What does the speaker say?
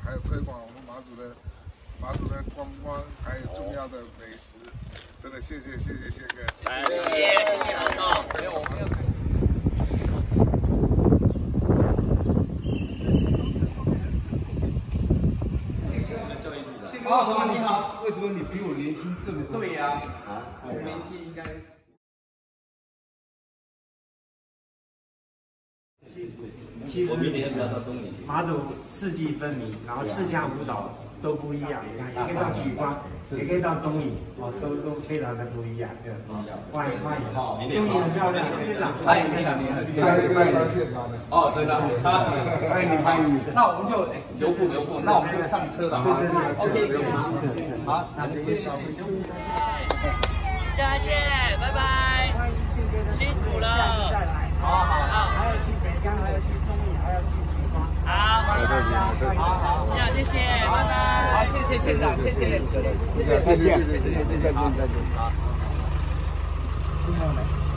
还有推广我们马祖的观光，还有重要的美食。真的谢谢谢哥， 谢谢何总，没有。 好，你好，为什么你比我年轻这么多？ 对呀，我明天应该。 其实马祖四季分明，然后四项舞蹈都不一样。你看，也可以到莒光，也可以到东引，哦，都非常的不一样。对，欢迎。东引很漂亮，非常欢迎你好。 下一次来到现场的。 哦，真的，欢迎你。那我们就留步，那我们就上车了。 谢。 好，那谢谢。下次见，拜拜。辛苦了。好。 还要去北江，还要去东引，还要去莒光。好， 谢谢，拜拜。好，谢谢县长，谢谢。 再见。 好。